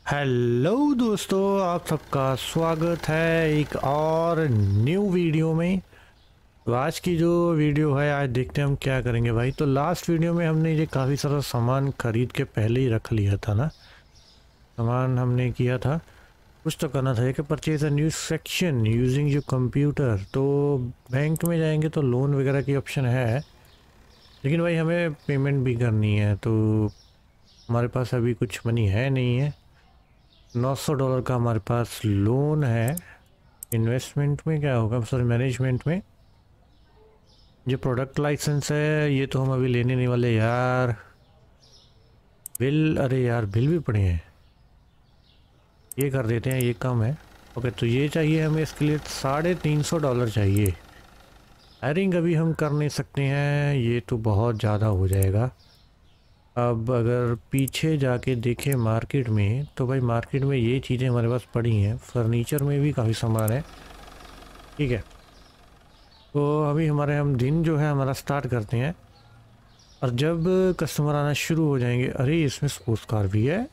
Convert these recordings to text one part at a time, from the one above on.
Hello दोस्तों, आप सबका स्वागत है एक और न्यू वीडियो में। तो आज की जो वीडियो है, आज देखते हैं हम क्या करेंगे भाई। तो लास्ट वीडियो में हमने ये काफ़ी सारा सामान खरीद के पहले ही रख लिया था ना। सामान हमने किया था, कुछ तो करना था कि purchase a new section using your computer. तो बैंक में जाएंगे तो लोन वगैरह की ऑप्शन है, लेकिन भाई हमें पेमेंट भी करनी है। तो हमारे पास अभी कुछ मनी है नहीं है। $900 का हमारे पास लोन है। इन्वेस्टमेंट में क्या होगा, सॉरी मैनेजमेंट में जो प्रोडक्ट लाइसेंस है ये तो हम अभी लेने नहीं वाले यार। बिल, अरे यार बिल भी पड़े हैं, ये कर देते हैं, ये कम है। ओके, तो ये चाहिए हमें, इसके लिए $350 चाहिए। आई थिंक अभी हम कर नहीं सकते हैं, ये तो बहुत ज़्यादा हो जाएगा। अब अगर पीछे जाके देखें मार्केट में, तो भाई मार्केट में ये चीज़ें हमारे पास पड़ी हैं, फर्नीचर में भी काफ़ी सामान है। ठीक है, तो अभी हम दिन जो है हमारा स्टार्ट करते हैं। और जब कस्टमर आना शुरू हो जाएंगे, अरे इसमें स्पोर्ट्स कार भी है,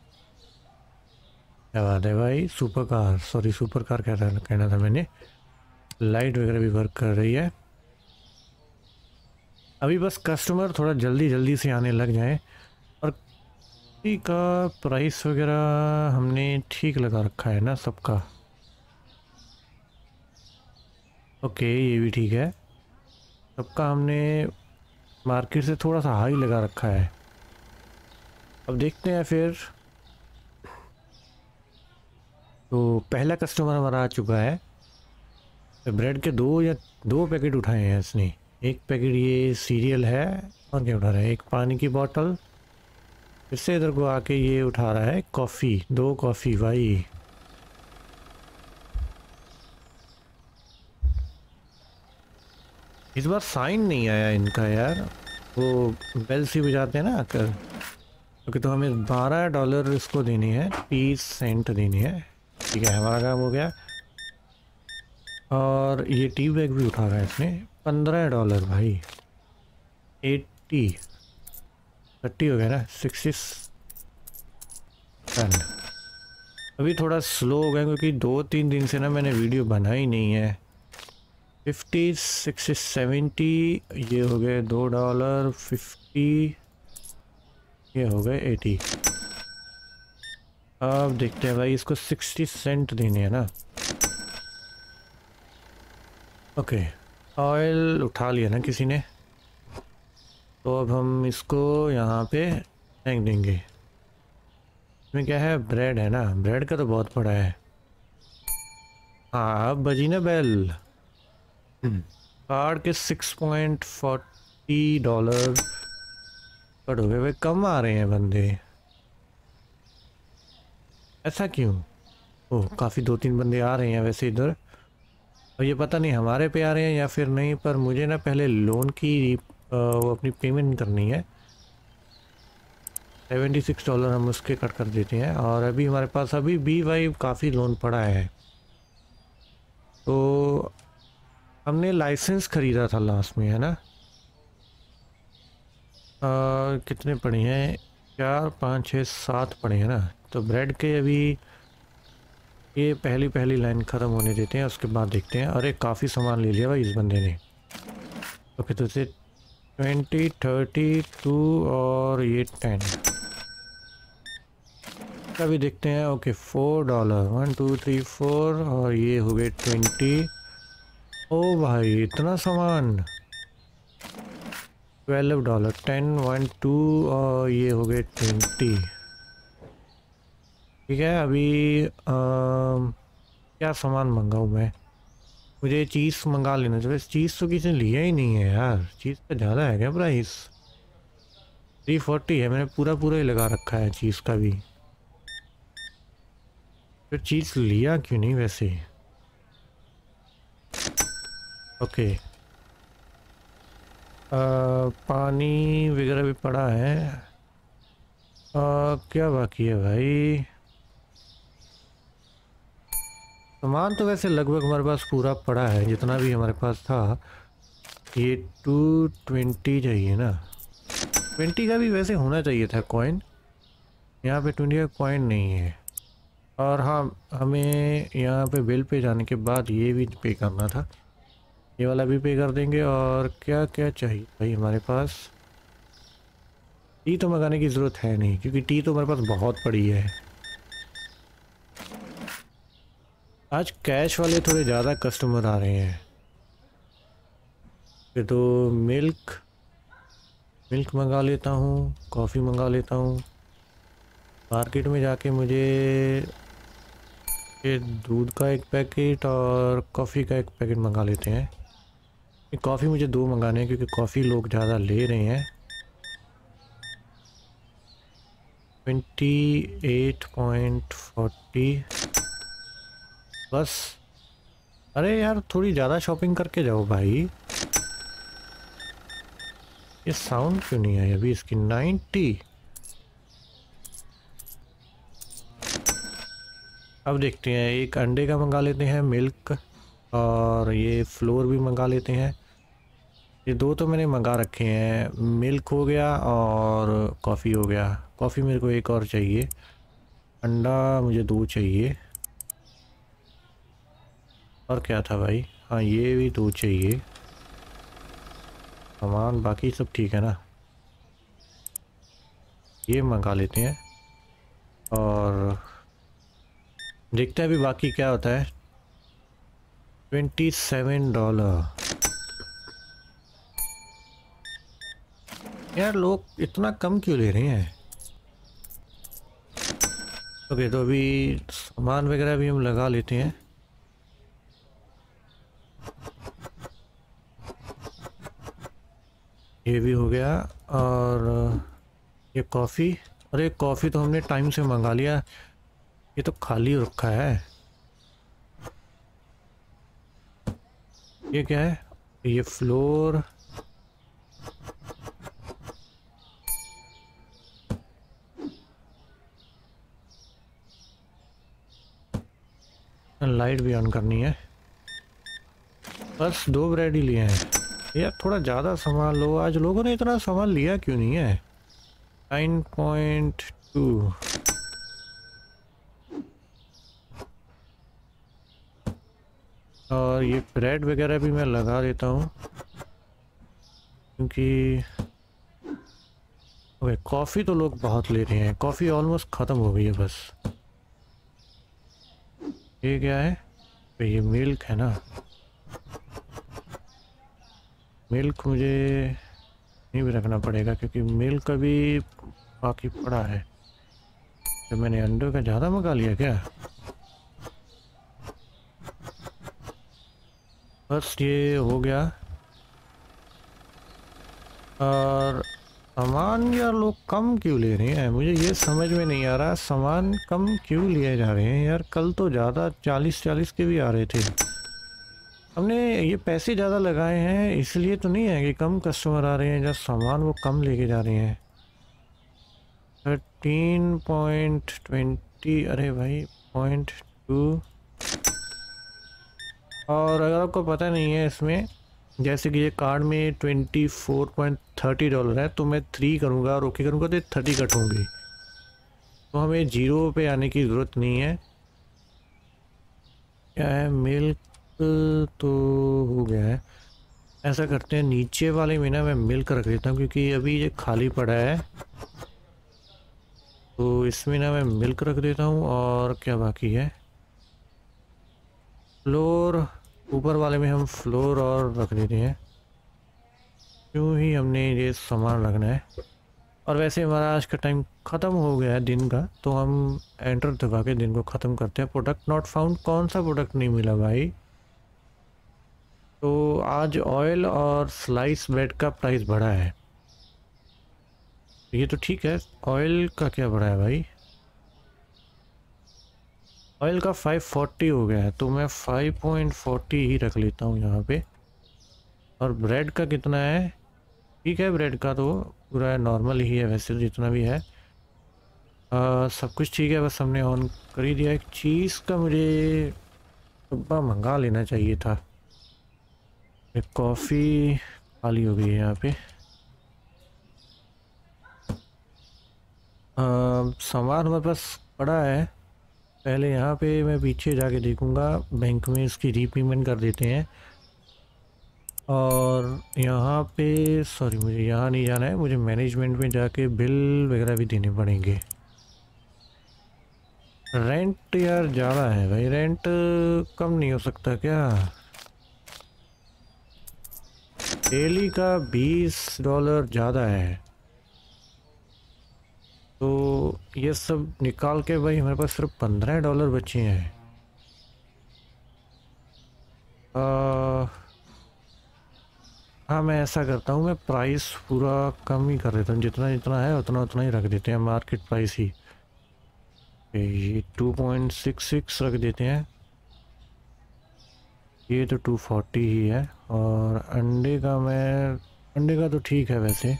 क्या बात है भाई। Super car, sorry super car कहना था मैंने। लाइट वगैरह भी वर्क कर रही है। अभी बस कस्टमर थोड़ा जल्दी जल्दी से आने लग जाए। और का प्राइस वगैरह हमने ठीक लगा रखा है ना सबका। ओके, ये भी ठीक है, सबका हमने मार्केट से थोड़ा सा हाई लगा रखा है। अब देखते हैं फिर। तो पहला कस्टमर हमारा आ चुका है। ब्रेड के दो पैकेट उठाए हैं इसने। एक पैकेट ये सीरियल है, और क्या उठा रहा है, एक पानी की बोतल। फिर से इधर को आके ये उठा रहा है कॉफ़ी, 2 कॉफ़ी भाई। इस बार साइन नहीं आया इनका यार, वो बेल सी बजाते हैं ना आकर। ओके, तो हमें $12 इसको देनी है, 30 सेंट देनी है। ठीक है, हमारा काम हो गया। और ये टी बैग भी उठा रहा है इसने, $15 भाई। 30 हो गया ना, 67। अभी थोड़ा स्लो हो गया क्योंकि 2-3 दिन से ना मैंने वीडियो बनाई नहीं है। 50, 60, 70 ये हो गए $2। 50 ये हो गए 80। अब देखते हैं भाई, इसको 60 सेंट देने हैं ना। ओके, ऑयल उठा लिया ना किसी ने, तो अब हम इसको यहाँ पे फेंक देंगे। इसमें क्या है, ब्रेड है ना, ब्रेड का तो बहुत बड़ा है। हाँ अब बजी ना बेल। कार्ड के $6.40 कट हो गए भाई, कम आ रहे हैं बंदे, ऐसा क्यों। ओह, काफ़ी 2-3 बंदे आ रहे हैं वैसे इधर। और ये पता नहीं हमारे पे आ रहे हैं या फिर नहीं, पर मुझे ना पहले लोन की वो अपनी पेमेंट करनी है। $76 हम उसके कट कर देते हैं। और अभी हमारे पास अभी भी भाई काफ़ी लोन पड़ा है। तो हमने लाइसेंस ख़रीदा था लास्ट में, है ना। कितने पड़े हैं, 4, 5, 6, 7 पड़े हैं ना। तो ब्रेड के अभी ये पहली लाइन ख़त्म होने देते हैं, उसके बाद देखते हैं। अरे काफ़ी सामान ले लिया भाई इस बंदे ने। ओके, तो इसे 20, 32 और ये 10 का भी देखते हैं। ओके, $4, 1, 2, 3, 4 और ये हो गए 20। ओ भाई इतना सामान, $12, 10, 1, 2 और ये हो गए 20। ठीक है, अभी क्या सामान मंगाऊँ मैं। मुझे चीज़ मंगा लेना चाहिए। चीज़ तो किसी ने लिया ही नहीं है यार, चीज़ का ज़्यादा है क्या प्राइस। 340 है, मैंने पूरा ही लगा रखा है चीज़ का भी। फिर चीज़ लिया क्यों नहीं वैसे। ओके, पानी वगैरह भी पड़ा है। क्या बाकी है भाई, सामान तो वैसे लगभग हमारे पास पूरा पड़ा है जितना भी हमारे पास था। ये 220 चाहिए ना, 20 का भी वैसे होना चाहिए था कॉइन। यहाँ पे 20 का कॉइन नहीं है। और हाँ, हमें यहाँ पे बिल पे जाने के बाद ये भी पे करना था, ये वाला भी पे कर देंगे। और क्या क्या चाहिए भाई हमारे पास? टी तो मंगाने की ज़रूरत है नहीं, क्योंकि टी तो हमारे पास बहुत पड़ी है। आज कैश वाले थोड़े ज़्यादा कस्टमर आ रहे हैं। फिर तो मिल्क मंगा लेता हूँ, कॉफ़ी मंगा लेता हूँ। मार्केट में जाके मुझे ये दूध का एक पैकेट और कॉफ़ी का एक पैकेट मंगा लेते हैं। ये कॉफ़ी मुझे 2 मंगाने हैं, क्योंकि कॉफ़ी लोग ज़्यादा ले रहे हैं। 28.40 बस। अरे यार, थोड़ी ज़्यादा शॉपिंग करके जाओ भाई। ये साउंड क्यों नहीं आई अभी इसकी? 90। अब देखते हैं, एक अंडे का मंगा लेते हैं, मिल्क, और ये फ्लोर भी मंगा लेते हैं। ये 2 तो मैंने मंगा रखे हैं, मिल्क हो गया और कॉफ़ी हो गया। कॉफ़ी मेरे को एक और चाहिए, अंडा मुझे 2 चाहिए। और क्या था भाई? हाँ, ये भी 2 चाहिए। सामान बाकी सब ठीक है ना? ये मंगा लेते हैं और देखते हैं अभी बाकी क्या होता है। $27। यार, लोग इतना कम क्यों ले रहे हैं? ओके, तो अभी सामान वगैरह भी हम लगा लेते हैं। ये भी हो गया। और ये कॉफ़ी, अरे कॉफ़ी तो हमने टाइम से मंगा लिया, ये तो खाली रखा है। ये क्या है? ये फ्लोर, लाइट भी ऑन करनी है। बस 2 ब्रेड ही लिए हैं। यार, थोड़ा ज़्यादा सामान लो, आज लोगों ने इतना सामान लिया क्यों नहीं है? 9.2। और ये ब्रेड वगैरह भी मैं लगा देता हूँ, क्योंकि ओके, कॉफ़ी तो लोग बहुत ले रहे हैं, कॉफ़ी ऑलमोस्ट ख़त्म हो गई है बस। ये क्या है? ये मिल्क है ना? मिल्क मुझे नहीं भी रखना पड़ेगा, क्योंकि मिल्क अभी बाकी पड़ा है। तो मैंने अंडों का ज़्यादा मंगा लिया क्या? बस ये हो गया। और सामान यार लोग कम क्यों ले रहे हैं? मुझे ये समझ में नहीं आ रहा, सामान कम क्यों लिए जा रहे हैं यार? कल तो ज़्यादा 40 के भी आ रहे थे। हमने ये पैसे ज़्यादा लगाए हैं, इसलिए तो नहीं है कि कम कस्टमर आ रहे हैं, जब सामान वो कम लेके जा रहे हैं। 13.20, अरे भाई 0.2। और अगर आपको पता नहीं है, इसमें जैसे कि ये कार्ड में $24.30 है, तो मैं 3 करूँगा और ओके करूँगा तो 30 कट होंगे, तो हमें 0 पे आने की ज़रूरत नहीं है। क्या है? मिल्क तो हो गया है। ऐसा करते हैं, नीचे वाले में ना मैं मिल्क रख देता हूँ, क्योंकि अभी ये खाली पड़ा है, तो इसमें ना मैं मिल्क रख देता हूँ। और क्या बाकी है? फ्लोर, ऊपर वाले में हम फ्लोर और रख देते हैं, क्यों ही हमने ये सामान रखना है। और वैसे हमारा आज का टाइम ख़त्म हो गया है दिन का, तो हम एंटर दबा के दिन को ख़त्म करते हैं। प्रोडक्ट नॉट फाउंड, कौन सा प्रोडक्ट नहीं मिला भाई? तो आज ऑयल और स्लाइस ब्रेड का प्राइस बढ़ा है, ये तो ठीक है। ऑयल का क्या बढ़ा है भाई? ऑयल का 540 हो गया है, तो मैं 5.40 ही रख लेता हूँ यहाँ पे। और ब्रेड का कितना है? ठीक है, ब्रेड का तो पूरा नॉर्मल ही है वैसे, जितना भी है सब कुछ ठीक है। बस हमने ऑन कर ही दिया। एक चीज़ का मुझे डब्बा मंगा लेना चाहिए था। एक कॉफ़ी खाली हो गई है यहाँ पे। सामान हमारे पास पड़ा है, पहले यहाँ पे मैं पीछे जाके देखूँगा, बैंक में इसकी रीपेमेंट कर देते हैं। और यहाँ पे सॉरी, मुझे यहाँ नहीं जाना है, मुझे मैनेजमेंट में जाके बिल वगैरह भी देने पड़ेंगे। रेंट यार ज़्यादा है भाई, रेंट कम नहीं हो सकता क्या? डेली का $20 ज़्यादा है। तो ये सब निकाल के भाई हमारे पास सिर्फ $15 बचे हैं। हाँ, मैं ऐसा करता हूँ, मैं प्राइस पूरा कम ही कर देता हूँ, जितना जितना है उतना उतना ही रख देते हैं, मार्केट प्राइस ही। ये 2.66 रख देते हैं, ये तो 240 ही है। और अंडे का तो ठीक है वैसे।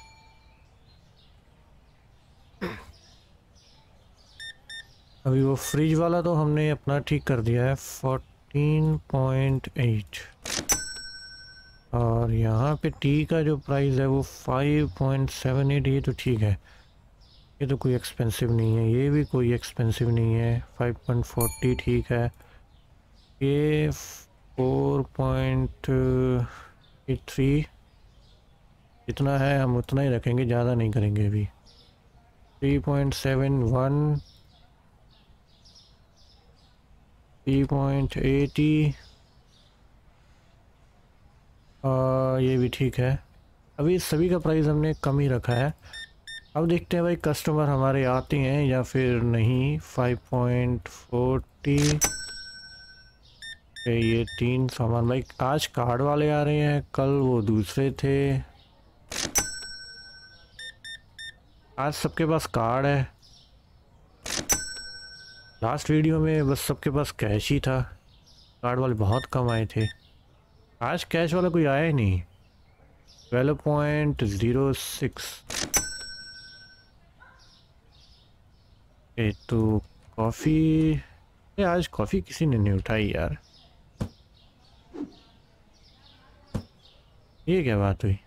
अभी वो फ्रिज वाला तो हमने अपना ठीक कर दिया है 14.8। और यहाँ पे टी का जो प्राइस है वो 5.78, ये तो ठीक है, ये तो कोई एक्सपेंसिव नहीं है, ये भी कोई एक्सपेंसिव नहीं है। 5.40 ठीक है। ये 4.83 जितना है हम उतना ही रखेंगे, ज़्यादा नहीं करेंगे अभी। 3.71, 3.80, ये भी ठीक है। अभी सभी का प्राइस हमने कम ही रखा है। अब देखते हैं भाई कस्टमर हमारे आते हैं या फिर नहीं। 5.40, ये 3 सामान भाई। आज कार्ड वाले आ रहे हैं, कल वो दूसरे थे। आज सबके पास कार्ड है, लास्ट वीडियो में बस सबके पास कैश ही था, कार्ड वाले बहुत कम आए थे। आज कैश वाला कोई आया ही नहीं। 12.06। तो कॉफ़ी, आज कॉफ़ी किसी ने नहीं उठाई यार, ये क्या बात हुई?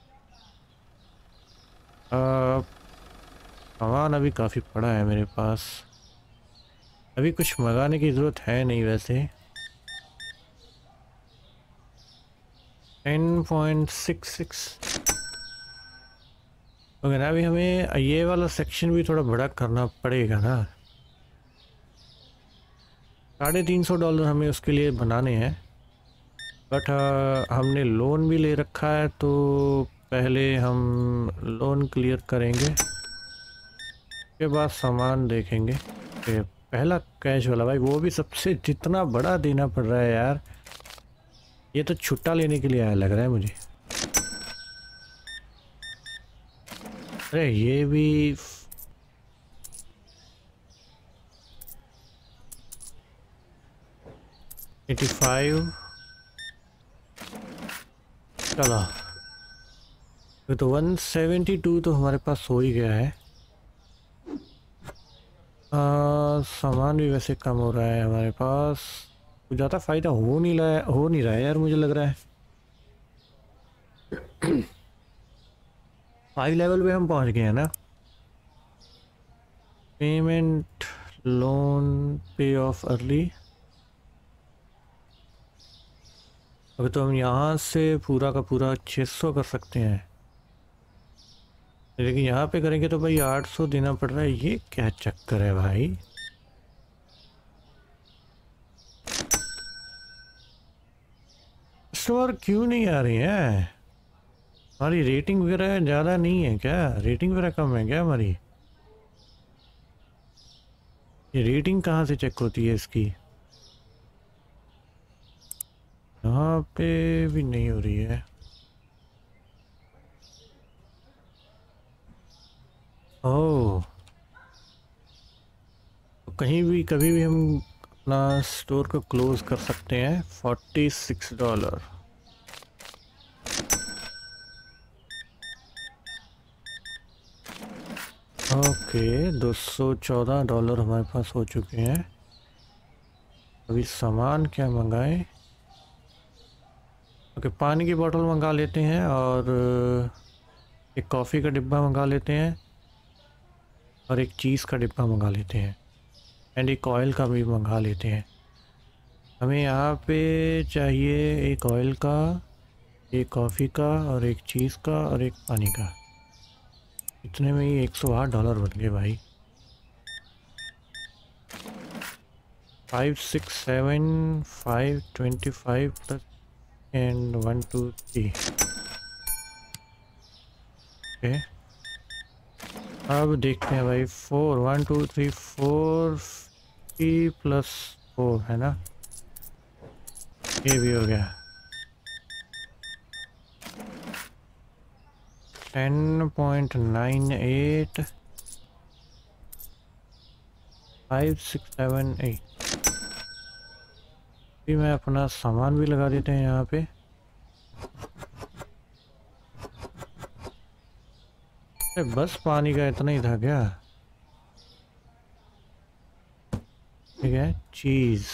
सामान अभी काफ़ी पड़ा है मेरे पास, अभी कुछ मंगाने की ज़रूरत है नहीं वैसे। 10.66। ओके ना, अभी हमें ये वाला सेक्शन भी थोड़ा बड़ा करना पड़ेगा ना। $350 हमें उसके लिए बनाने हैं। बट हमने लोन भी ले रखा है, तो पहले हम लोन क्लियर करेंगे, उसके बाद सामान देखेंगे। पहला कैश वाला भाई, वो भी सबसे जितना बड़ा देना पड़ रहा है यार, ये तो छुट्टा लेने के लिए आया लग रहा है मुझे। अरे ये भी 85। चलो, तो 172 तो हमारे पास हो ही गया है। सामान भी वैसे कम हो रहा है हमारे पास, कुछ ज़्यादा फ़ायदा हो नहीं रहा है यार, मुझे लग रहा है। 5 लेवल पे हम पहुंच गए हैं ना। Payment, loan, pay off early. अभी तो हम यहाँ से पूरा का पूरा 600 कर सकते हैं, लेकिन यहाँ पे करेंगे तो भाई 800 देना पड़ रहा है। ये क्या चक्कर है भाई? कस्टमर क्यों नहीं आ रही है? हमारी रेटिंग वगैरह ज़्यादा नहीं है क्या? रेटिंग वगैरह कम है क्या हमारी? ये रेटिंग कहाँ से चेक होती है इसकी? यहाँ पे भी नहीं हो रही है। ओह, तो कहीं भी कभी भी हम अपना स्टोर को क्लोज कर सकते हैं। $46। ओके, $214 हमारे पास हो चुके हैं। अभी सामान क्या मंगाएं? ओके, पानी की बोतल मंगा लेते हैं, और एक कॉफ़ी का डिब्बा मंगा लेते हैं, और एक चीज़ का डिब्बा मंगा लेते हैं। एंड एक ऑयल का भी मंगा लेते हैं। हमें यहाँ पे चाहिए एक ऑयल का, एक कॉफ़ी का, और एक चीज़ का, और एक पानी का। इतने में ही $108 बन गए भाई। 5 6 7 5 25 प्लस एंड 1 2 3। ओके, अब देखते हैं भाई। 4 1 2 3 4 प्लस 4 है ना, ये भी हो गया। 10.98 5 6 7 8। भी मैं अपना सामान भी लगा देते हैं यहाँ पे। अरे बस पानी का इतना ही था क्या? ठीक है, चीज़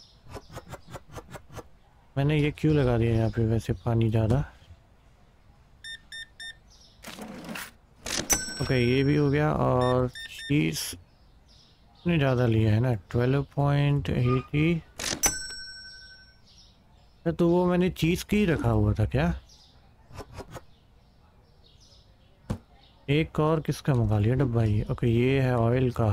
मैंने ये क्यों लगा दिया यहाँ पे, वैसे पानी ज़्यादा। ओके, ये भी हो गया। और चीज़ इतनी ज़्यादा लिया है ना, 12.80। तो वो मैंने चीज़ की रखा हुआ था क्या? एक और किसका मंगा लिया डब्बा ये? ओके, ये है ऑयल का।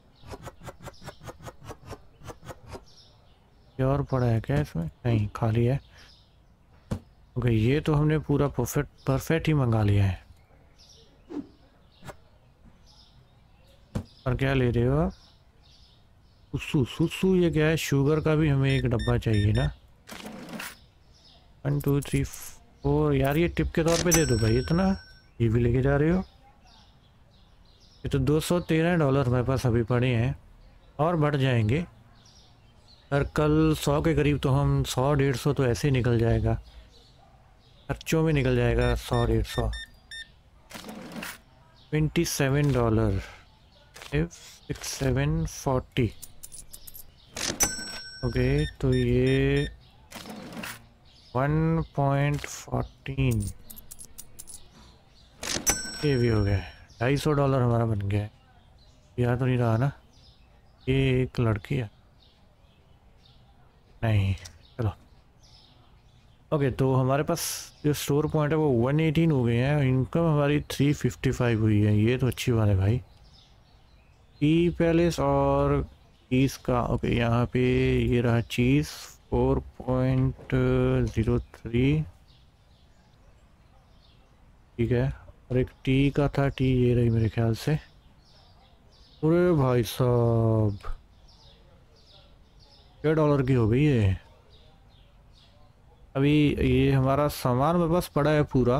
ये और पड़ा है क्या इसमें? नहीं, खाली है। ओके, ये तो हमने पूरा परफेक्ट ही मंगा लिया है। और क्या ले रहे हो आप? सुसु सुसु, ये क्या है? शुगर का भी हमें एक डब्बा चाहिए ना। 1 2 3 4। यार ये टिप के तौर पे दे दो भाई इतना। ये भी लेके जा रहे हो? ये तो $213 मेरे पास अभी पड़े हैं, और बढ़ जाएंगे। और कल 100 के करीब तो हम 100 150 तो ऐसे ही निकल जाएगा, खर्चों में निकल जाएगा। 100 150 $27। 6 7 40। ओके, तो ये 1.14 ये भी हो गया। $250 हमारा बन गया है। याद तो नहीं रहा ना, ये एक लड़की है। नहीं, चलो। ओके, तो हमारे पास जो स्टोर पॉइंट है वो 118 हो गए हैं। इनकम हमारी 355 हुई है। ये तो अच्छी बात है भाई। टी पैलेस और चीज़ का। ओके, यहाँ पे ये रहा चीज़ 4.03। ठीक है, और एक टी का था। टी ये रही मेरे ख्याल से। अरे भाई साहब, $6 की हो गई है। अभी ये हमारा सामान मेरे पास पड़ा है पूरा।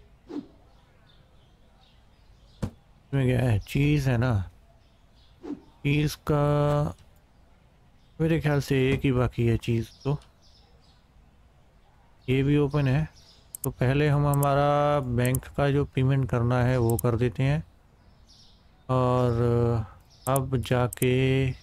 इसमें क्या है? चीज़ है ना। चीज़ का मेरे ख्याल से एक ही बाकी है चीज़। तो ये भी ओपन है। तो पहले हम हमारा बैंक का जो पेमेंट करना है वो कर देते हैं, और अब जाके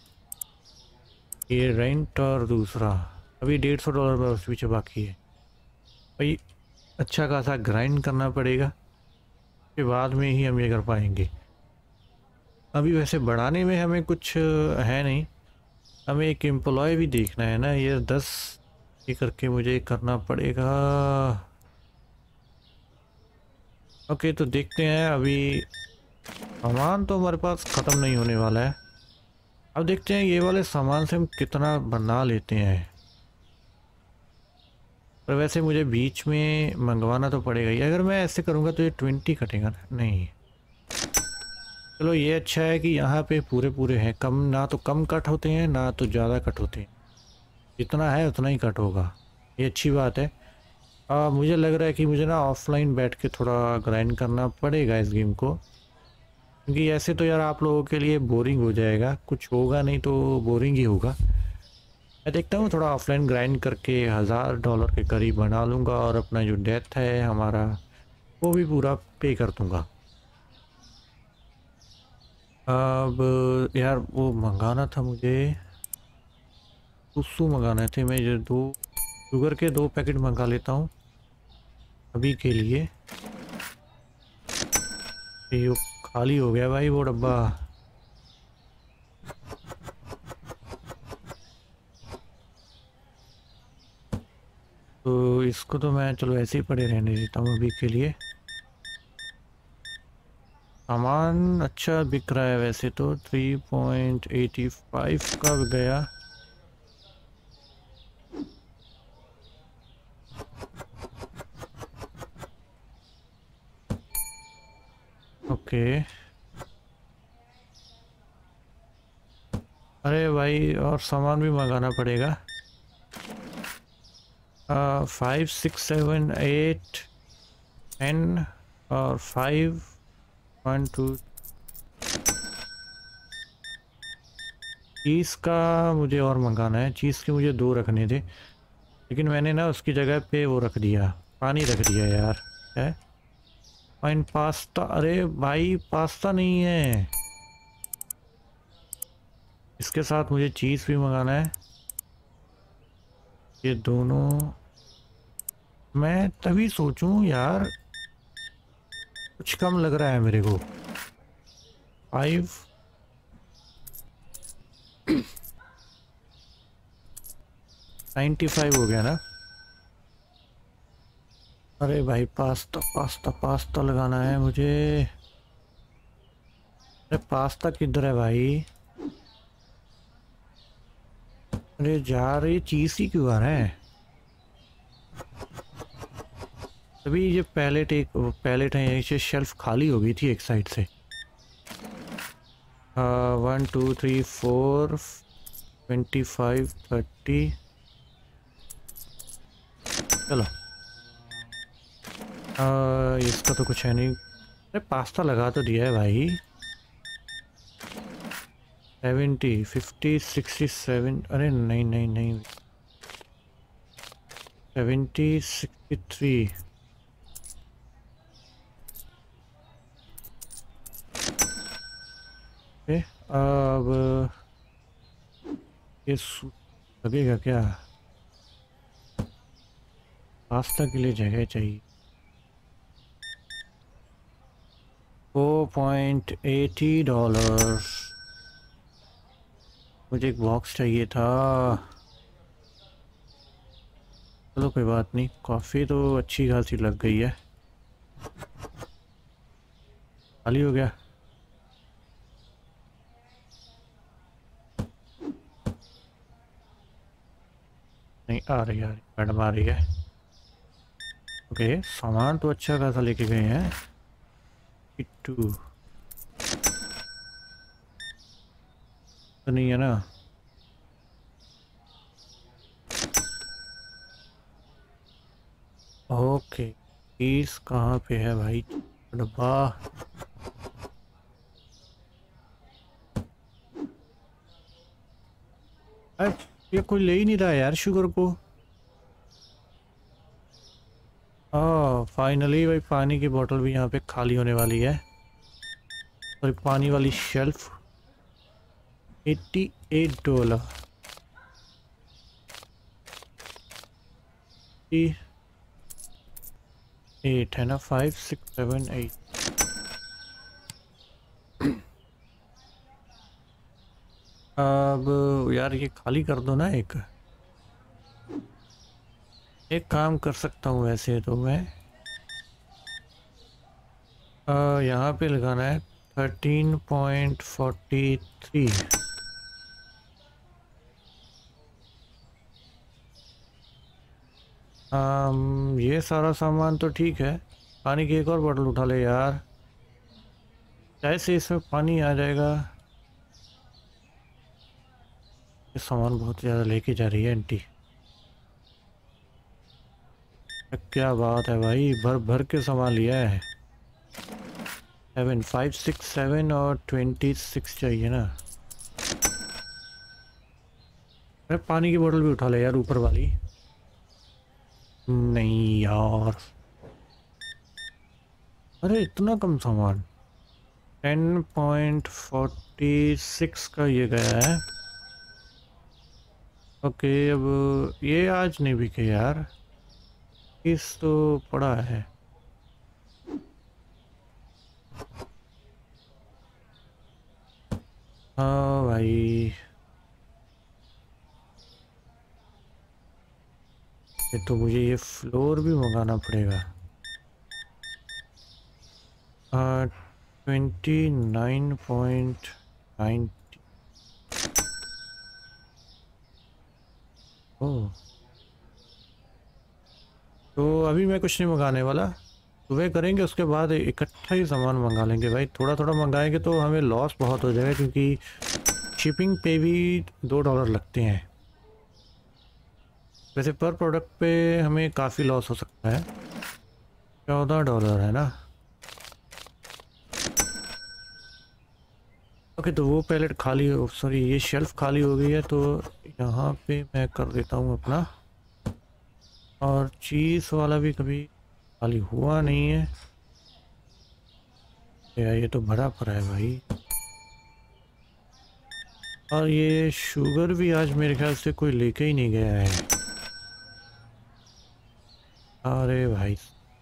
ये रेंट और दूसरा अभी $150 में उस पीछे बाकी है भाई। अच्छा खासा ग्राइंड करना पड़ेगा, के बाद में ही हम ये कर पाएंगे। अभी वैसे बढ़ाने में हमें कुछ है नहीं। हमें एक एम्प्लॉय भी देखना है ना। ये 10 ये करके मुझे करना पड़ेगा। ओके, तो देखते हैं। अभी सामान तो हमारे पास ख़त्म नहीं होने वाला है। अब देखते हैं ये वाले सामान से हम कितना बना लेते हैं। पर वैसे मुझे बीच में मंगवाना तो पड़ेगा ही। अगर मैं ऐसे करूँगा तो ये 20 कटेगा ना? नहीं, चलो ये अच्छा है कि यहाँ पे पूरे पूरे हैं। कम ना तो कम कट होते हैं, ना तो ज़्यादा कट होते हैं। जितना है उतना ही कट होगा, ये अच्छी बात है। मुझे लग रहा है कि मुझे ना ऑफलाइन बैठ के थोड़ा ग्राइंड करना पड़ेगा इस गेम को, क्योंकि ऐसे तो यार आप लोगों के लिए बोरिंग हो जाएगा। कुछ होगा नहीं तो बोरिंग ही होगा। मैं देखता हूँ थोड़ा ऑफलाइन ग्राइंड करके $1000 के करीब बना लूँगा, और अपना जो डेथ है हमारा वो भी पूरा पे कर दूँगा। अब यार वो मंगाना था मुझे, सुसु मंगाने थे। मैं ये 2 शुगर के 2 पैकेट मंगा लेता हूँ अभी के लिए। ये खाली हो गया भाई वो डब्बा। इसको तो मैं चलो ऐसे ही पड़े रहने देता हूँ अभी के लिए। सामान अच्छा बिक रहा है वैसे तो। 3.85 का गया। ओके। अरे भाई और सामान भी मंगाना पड़ेगा। 5 6 7 8 10 और 5 1 2। चीज़ का मुझे और मंगाना है। चीज़ के मुझे 2 रखने थे, लेकिन मैंने ना उसकी जगह पे वो रख दिया, पानी रख दिया यार। है फाइन पास्ता। अरे भाई पास्ता नहीं है। इसके साथ मुझे चीज़ भी मंगाना है। ये दोनों मैं तभी सोचूं यार, कुछ कम लग रहा है मेरे को। 5 95 हो गया ना। अरे भाई पास्ता पास्ता पास्ता लगाना है मुझे। अरे पास्ता किधर है भाई? अरे जा रही चीज़ ही क्यों आ रहा है? तभी ये पैलेट है यहीं से शेल्फ खाली हो गई थी एक साइड से। 1 2 3 4 25 30। चलो इसका तो कुछ है नहीं। अरे पास्ता लगा तो दिया है भाई। 70 50 67। अरे नहीं नहीं नहीं। 70 63। अब ये लगेगा क्या? पास्ता के लिए जगह चाहिए। $4.80। मुझे एक बॉक्स चाहिए था। चलो कोई बात नहीं, कॉफ़ी तो अच्छी खासी लग गई है। खाली हो गया। नहीं आ रही मैडम आ रही है। ओके सामान तो अच्छा खासा लेके गए हैं। पिट्टू तो नहीं है ना? ओके पीस कहाँ पे है भाई? डब्बा। अरे ये कोई ले ही नहीं रहा यार शुगर को। फाइनली भाई पानी की बोतल भी यहाँ पे खाली होने वाली है। और पानी वाली शेल्फ। $88। 8 है ना? 5 6 7 8। अब यार ये खाली कर दो ना। एक काम कर सकता हूँ वैसे तो मैं यहाँ पे लगाना है 13.43। ये सारा सामान तो ठीक है। पानी की एक और बोतल उठा ले यार, चाहे से इसमें पानी आ जाएगा। ये सामान बहुत ज़्यादा लेके जा रही है आंटी। क्या बात है भाई, भर भर के सामान लिया है। 7 5 6 7 और 26 चाहिए ना? अरे पानी की बोतल भी उठा ले यार ऊपर वाली। नहीं यार, अरे इतना कम सामान। 10.46 का ये गया है। ओके अब ये आज नहीं बिके यार। इस तो पड़ा है। हाँ भाई ये तो मुझे ये फ्लोर भी मंगाना पड़ेगा। 29.9। ओह, तो अभी मैं कुछ नहीं मंगाने वाला, सुबह करेंगे उसके बाद इकट्ठा ही सामान मंगा लेंगे भाई। थोड़ा थोड़ा मंगाएंगे तो हमें लॉस बहुत हो जाएगा, क्योंकि शिपिंग पे भी $2 लगते हैं। वैसे पर प्रोडक्ट पे हमें काफ़ी लॉस हो सकता है। $14 है ना। ओके, तो वो पैलेट खाली हो, सॉरी ये शेल्फ खाली हो गई है, तो यहाँ पे मैं कर देता हूँ अपना। और चीज़ वाला भी कभी खाली हुआ नहीं है यार, ये तो भरा पड़ा है भाई। और ये शुगर भी आज मेरे ख्याल से कोई लेके ही नहीं गया है। अरे भाई,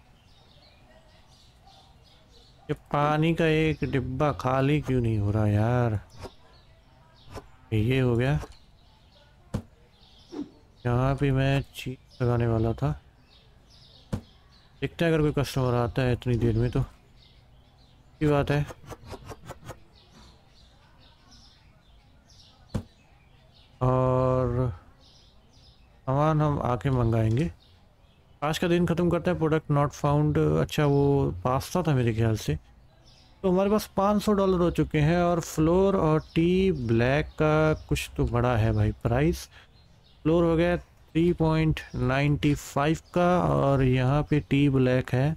ये पानी का एक डिब्बा खाली क्यों नहीं हो रहा यार। ये हो गया, यहाँ पे मैं चीज लगाने वाला था। देखते हैं अगर कोई कस्टमर आता है इतनी देर में, तो की बात है। और सामान हम आके मंगाएंगे। आज का दिन ख़त्म करते हैं। प्रोडक्ट नॉट फाउंड, अच्छा वो पास्ता था मेरे ख्याल से। तो हमारे पास $500 हो चुके हैं। और फ्लोर और टी ब्लैक का कुछ तो बड़ा है भाई प्राइस। फ्लोर हो गया 3.95 का, और यहाँ पे टी ब्लैक है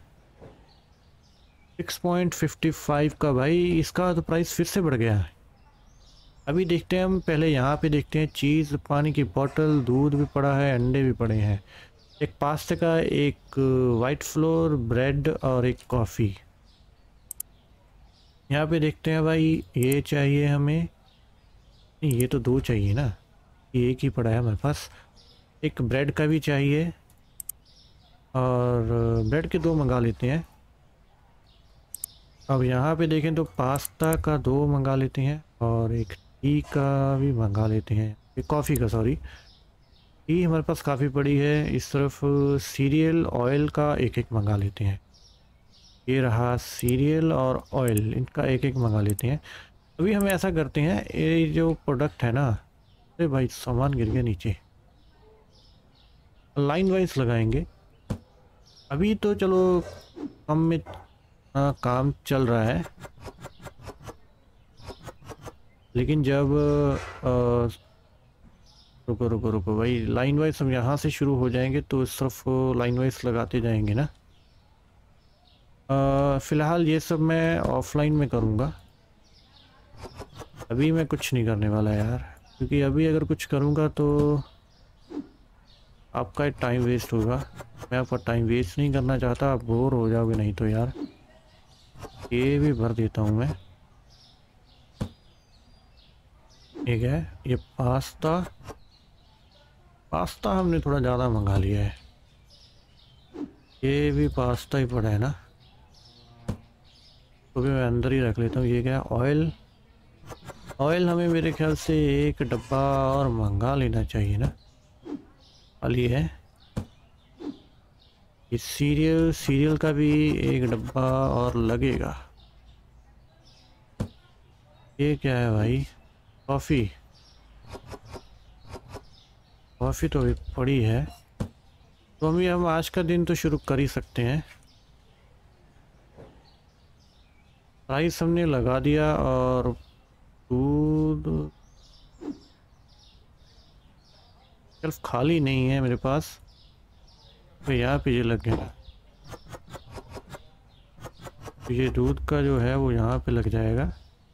6.55 का। भाई इसका तो प्राइस फिर से बढ़ गया है। अभी देखते हैं, हम पहले यहाँ पे देखते हैं। चीज़, पानी की बोतल, दूध भी पड़ा है, अंडे भी पड़े हैं, एक पास्ते का, एक वाइट फ्लोर, ब्रेड और एक कॉफ़ी। यहाँ पे देखते हैं भाई, ये चाहिए हमें, नहीं ये तो 2 चाहिए ना, ये एक ही पड़ा है हमारे पास। एक ब्रेड का भी चाहिए, और ब्रेड के 2 मंगा लेते हैं। अब यहाँ पे देखें तो पास्ता का 2 मंगा लेते हैं, और एक टी का भी मंगा लेते हैं, एक कॉफ़ी का, सॉरी। टी हमारे पास काफ़ी पड़ी है। इस तरफ सीरियल ऑयल का एक एक मंगा लेते हैं। ये रहा सीरियल और ऑयल, इनका एक एक मंगा लेते हैं। अभी हम ऐसा करते हैं, ये जो प्रोडक्ट है ना, अरे भाई सामान गिर गया नीचे, लाइन वाइज लगाएंगे। अभी तो चलो कम में काम चल रहा है, लेकिन जब रुको रुको रुको भाई, लाइन वाइज हम यहाँ से शुरू हो जाएंगे तो इस तरफ लाइन वाइज लगाते जाएंगे ना। फ़िलहाल ये सब मैं ऑफलाइन में करूँगा। अभी मैं कुछ नहीं करने वाला यार, क्योंकि अभी अगर कुछ करूँगा तो आपका टाइम वेस्ट होगा। मैं आपका टाइम वेस्ट नहीं करना चाहता, आप बोर हो जाओगे नहीं तो यार। ये भी भर देता हूँ मैं। ठीक है, ये पास्ता हमने थोड़ा ज़्यादा मंगा लिया है। ये भी पास्ता ही पड़ा है ना, तो भी मैं अंदर ही रख लेता हूँ। ये क्या, ऑयल हमें मेरे ख्याल से एक डब्बा और मंगा लेना चाहिए ना, खाली है। ये सीरियल का भी एक डब्बा और लगेगा। ये क्या है भाई, कॉफ़ी तो अभी पड़ी है। तो अभी हम आज का दिन तो शुरू कर ही सकते हैं। राइस हमने लगा दिया, और दूध सिर्फ खाली नहीं है मेरे पास, तो यहाँ पे ये लग गया। तो ये दूध का जो है वो यहाँ पे लग जाएगा।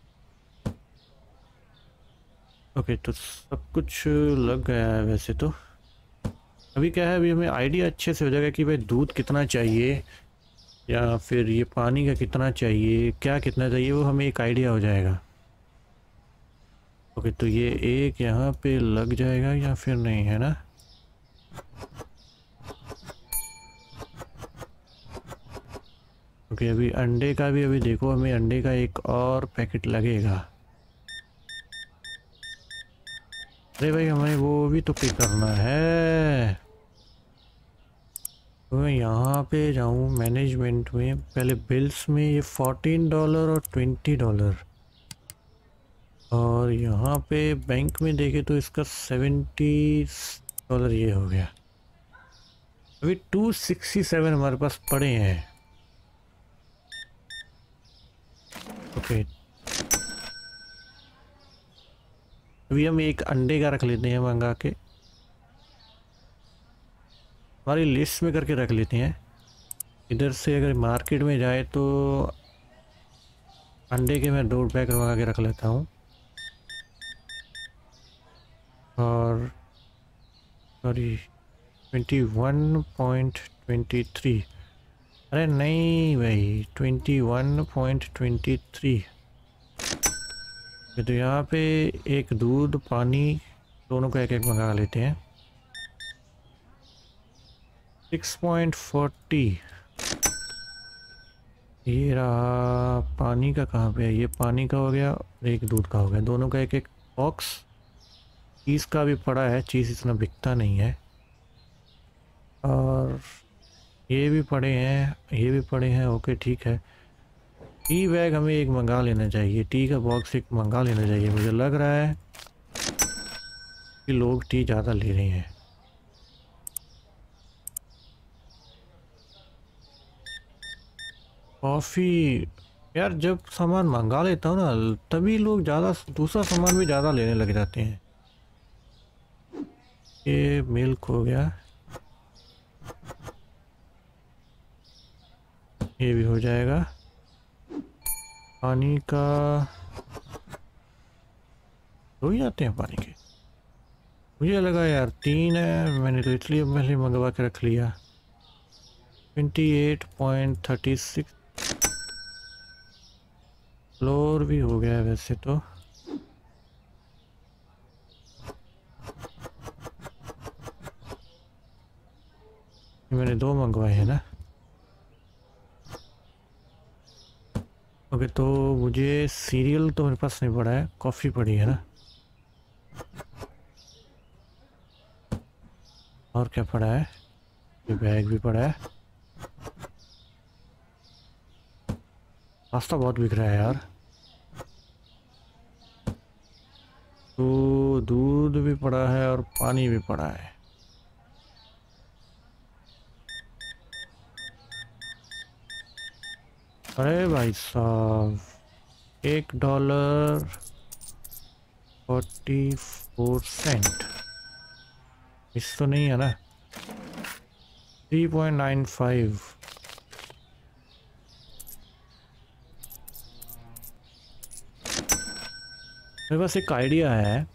ओके, तो सब कुछ लग गया है वैसे तो। अभी क्या है, अभी हमें आइडिया अच्छे से हो जाएगा कि भाई दूध कितना चाहिए, या फिर ये पानी का कितना चाहिए, क्या कितना चाहिए, वो हमें एक आइडिया हो जाएगा। ओके, तो ये एक यहाँ पे लग जाएगा या फिर नहीं, है ना। ओके, अभी अंडे का भी, अभी देखो हमें अंडे का एक और पैकेट लगेगा। अरे भाई, हमें वो भी तो पे करना है। तो मैं यहाँ पे जाऊँ मैनेजमेंट में, पहले बिल्स में ये $14 और $20, और यहाँ पे बैंक में देखे तो इसका $70 ये हो गया। अभी 267 हमारे पास पड़े हैं। ओके, अभी हम एक अंडे का रख लेते हैं मंगा के, हमारी लिस्ट में करके रख लेते हैं। इधर से अगर मार्केट में जाए तो अंडे के मैं 2 पैक मंगा के रख लेता हूँ। और सॉरी 21.23, अरे नहीं भाई 21.23। तो यहाँ पे एक दूध पानी दोनों का एक एक मंगा लेते हैं। 6.40 ये रहा। पानी का कहाँ पे है? ये पानी का हो गया और एक दूध का हो गया, दोनों का एक एक बॉक्स। चीज़ का भी पड़ा है, चीज़ इतना बिकता नहीं है। और ये भी पड़े हैं, ये भी पड़े हैं। ओके ठीक है, टी बैग हमें एक मंगा लेना चाहिए, टी का बॉक्स एक मंगा लेना चाहिए। मुझे लग रहा है कि लोग टी ज़्यादा ले रहे हैं। कॉफ़ी यार, जब सामान मंगा लेता हूँ ना तभी लोग ज़्यादा दूसरा सामान भी ज़्यादा लेने लग जाते हैं। ये मिल्क हो गया, ये भी हो जाएगा। पानी का 2 ही आते हैं पानी के, मुझे लगा यार 3 है, मैंने तो इसलिए पहले मंगवा के रख लिया। 28.36 फ्लोर भी हो गया है वैसे तो। मैंने 2 मंगवाए हैं ना। ओके, तो मुझे सीरियल तो मेरे पास नहीं पड़ा है, कॉफ़ी पड़ी है ना। और क्या पड़ा है? ये बैग भी पड़ा है। पास्ता बहुत बिक रहा है यार। तो दूध भी पड़ा है और पानी भी पड़ा है। अरे भाई साहब, $1.44 इस तो नहीं है ना। 3.95। मेरे पास एक आइडिया है,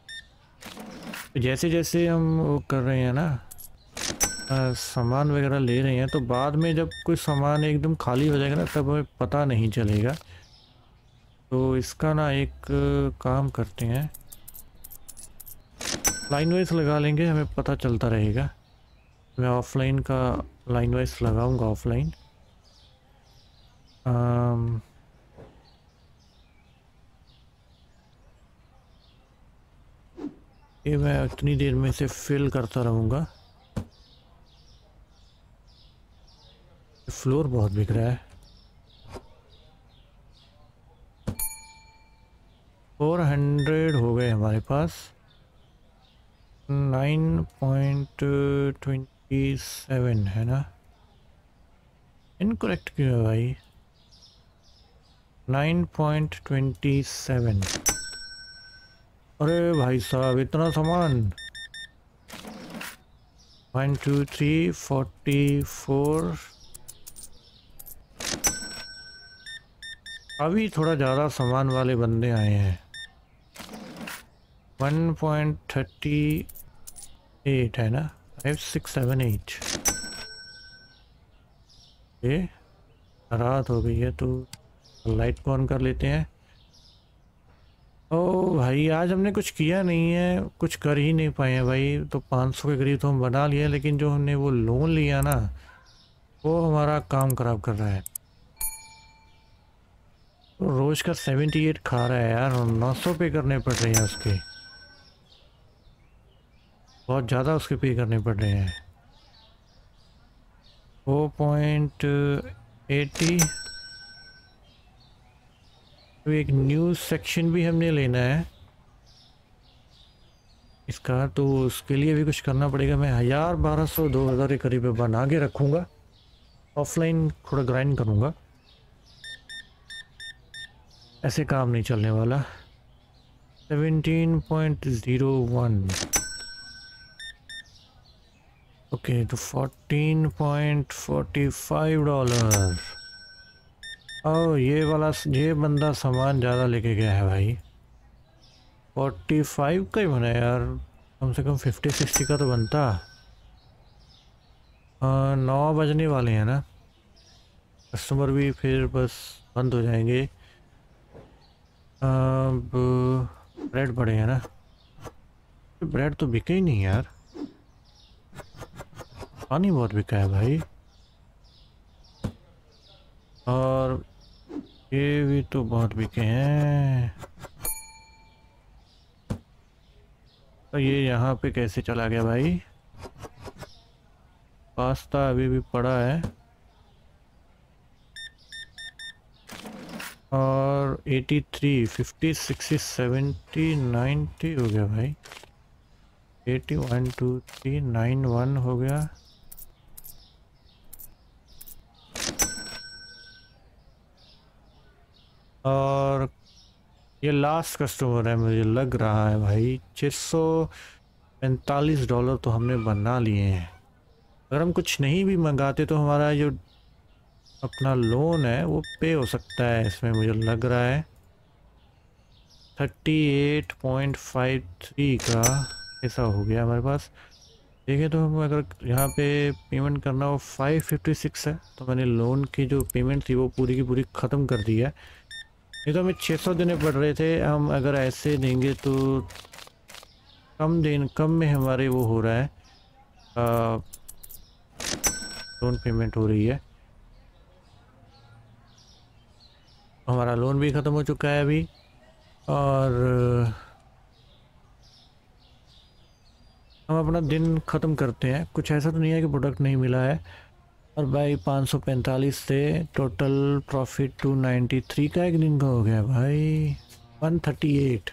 जैसे जैसे हम वो कर रहे हैं ना, सामान वगैरह ले रहे हैं, तो बाद में जब कोई सामान एकदम खाली हो जाएगा ना तब हमें पता नहीं चलेगा। तो इसका ना एक काम करते हैं, लाइन वाइज लगा लेंगे, हमें पता चलता रहेगा। मैं ऑफलाइन का लाइन वाइज लगाऊंगा, ऑफलाइन। ये मैं इतनी देर में से फिल करता रहूँगा। फ्लोर बहुत बिक रहा है। 400 हो गए हमारे पास। 9.27 है ना। इनकरेक्ट क्यों है भाई? 9.27। अरे भाई साहब, इतना सामान। 1 2 3 44। अभी थोड़ा ज़्यादा सामान वाले बंदे आए हैं। 1.38 है ना। 5 6 7 8। ये रात हो गई है तो लाइट को ऑन कर लेते हैं। ओ भाई, आज हमने कुछ किया नहीं है, कुछ कर ही नहीं पाए हैं भाई। तो 500 के करीब तो हम बना लिए, लेकिन जो हमने वो लोन लिया ना, वो हमारा काम खराब कर रहा है। तो रोज का 78 खा रहा है यार, 900 पे करने पड़ रहे हैं उसके, बहुत ज़्यादा उसके पे करने पड़ रहे हैं। 4.80। तो एक न्यूज़ सेक्शन भी हमने लेना है इसका, तो उसके लिए भी कुछ करना पड़ेगा। मैं 1000 1200 2000 के करीब बना के रखूँगा, ऑफलाइन थोड़ा ग्राइंड करूँगा, ऐसे काम नहीं चलने वाला। 17.01 ओके, तो $14.45। ओह ये बंदा सामान ज़्यादा लेके गया है भाई। 45 का ही बना यार, कम से कम 50-60 का तो बनता। 9 बजने वाले हैं ना, कस्टमर भी फिर बस बंद हो जाएंगे। अब ब्रेड पड़े हैं ना, ब्रेड तो बिके ही नहीं यार, पानी बहुत बिका है भाई। और ये भी तो बहुत बिके हैं। तो ये यहाँ पे कैसे चला गया भाई? पास्ता अभी भी पड़ा है। और 83 50 60 70 90 हो गया भाई। 80 1 2 3 9 1 हो गया। और ये लास्ट कस्टमर है, मुझे लग रहा है भाई। $645 तो हमने बना लिए हैं। अगर हम कुछ नहीं भी मंगाते तो हमारा जो अपना लोन है वो पे हो सकता है इसमें, मुझे लग रहा है। 38.53 का ऐसा हो गया हमारे पास। देखें तो हम अगर यहाँ पे पेमेंट करना हो 556 है, तो मैंने लोन की जो पेमेंट थी वो पूरी की पूरी ख़त्म कर दी है। नहीं तो हमें 600 देने पड़ रहे थे। हम अगर ऐसे देंगे तो कम में हमारे वो हो रहा है, लोन पेमेंट हो रही है। हमारा लोन भी ख़त्म हो चुका है अभी। और हम अपना दिन ख़त्म करते हैं। कुछ ऐसा तो नहीं है कि प्रोडक्ट नहीं मिला है। और भाई 545 से टोटल प्रॉफिट 293 का एक दिन का हो गया भाई। 138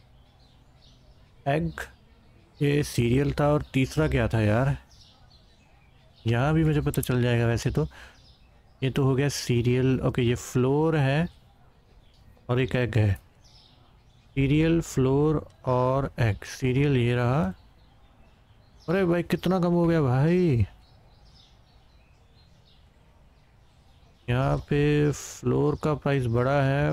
एग, ये सीरियल था। और तीसरा क्या था यार, यहाँ भी मुझे पता चल जाएगा वैसे तो। ये तो हो गया सीरियल। ओके, ये फ्लोर है और एक एग है। सीरियल, फ्लोर और एग। सीरियल ये रहा। अरे भाई कितना कम हो गया भाई। यहाँ पे फ्लोर का प्राइस बड़ा है,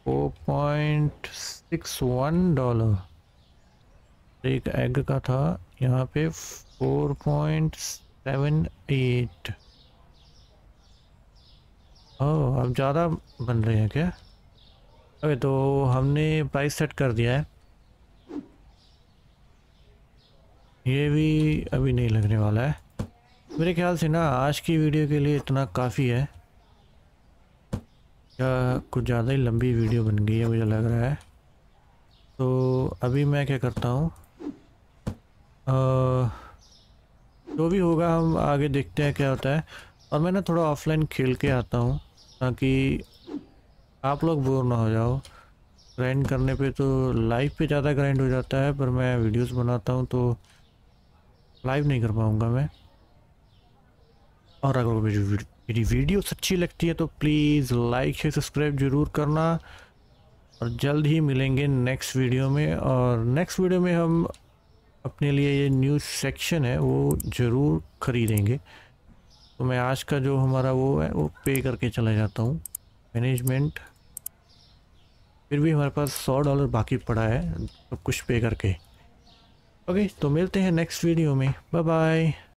$4.61। एक एग का था यहाँ पे 4.78। ओह, अब ज़्यादा बन रहे हैं क्या? अरे तो हमने प्राइस सेट कर दिया है। ये भी अभी नहीं लगने वाला है मेरे ख्याल से ना। आज की वीडियो के लिए इतना काफ़ी है। या कुछ ज़्यादा ही लंबी वीडियो बन गई है मुझे लग रहा है। तो अभी मैं क्या करता हूँ, जो भी होगा हम आगे देखते हैं क्या होता है। और मैं ना थोड़ा ऑफलाइन खेल के आता हूँ ताकि आप लोग बोर ना हो जाओ। ग्राइंड करने पे तो लाइव पे ज़्यादा ग्राइंड हो जाता है, पर मैं वीडियोस बनाता हूँ तो लाइव नहीं कर पाऊँगा मैं। और अगर मेरी वीडियोस अच्छी लगती है तो प्लीज़ लाइक शेयर सब्सक्राइब ज़रूर करना। और जल्द ही मिलेंगे नेक्स्ट वीडियो में। और नेक्स्ट वीडियो में हम अपने लिए ये न्यूज़ सेक्शन है वो ज़रूर ख़रीदेंगे। तो मैं आज का जो हमारा वो है वो पे करके चला जाता हूँ मैनेजमेंट। फिर भी हमारे पास $100 बाकी पड़ा है, सब कुछ पे करके। ओके, तो मिलते हैं नेक्स्ट वीडियो में। Bye bye.